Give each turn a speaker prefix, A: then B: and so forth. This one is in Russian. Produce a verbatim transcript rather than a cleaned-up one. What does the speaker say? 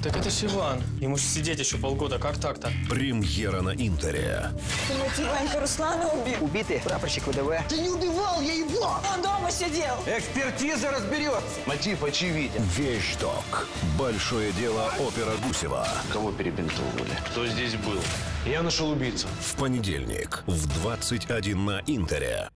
A: Так это ж Иван. Ему же сидеть еще полгода. Как так-то?
B: Премьера на Интере.
C: Думаете, Ванька Руслана убил?
D: Убитый прапорщик ВДВ.
C: Ты не убивал, я его! Он дома сидел!
D: Экспертиза разберется.
E: Мотив очевиден.
B: Вещдок. Большое дело опера Гусева.
E: Кого перебинтовывали? Кто здесь был? Я нашел убийцу.
B: В понедельник в двадцать один на Интере.